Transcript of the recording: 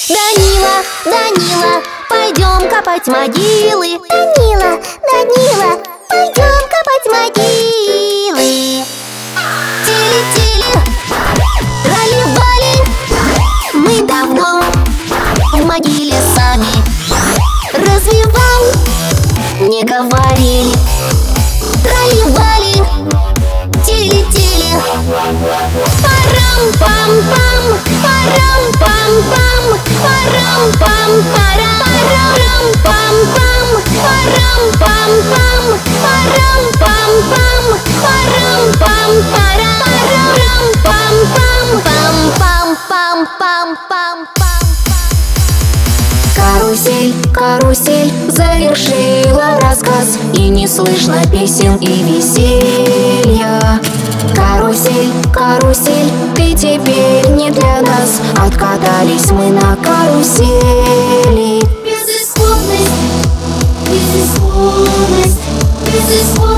Данила, Данила, пойдем копать могилы. Данила, Данила, пойдем копать могилы. Тили-тили, трали-вали, мы давно в могиле сами. Развивал, не говорили. Трали-вали, тили-тили, парам-пам-пам, парам-пам-пам, парам-пам-парам, парам-пам-пам, парам-пам-пам, парам-пам-пам, парам-пам-парам, парам-пам-пам-пам-пам-пам-пам. Карусель, карусель завершила рассказ, и не слышно песен и веселья. Карусель, карусель, ты теперь не для нас. Откатались мы на карусели. Безысходность, безысходность, безысходность.